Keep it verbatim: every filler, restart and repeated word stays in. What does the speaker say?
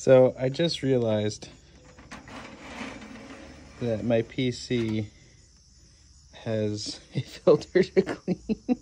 So I just realized that my P C has a filter to clean.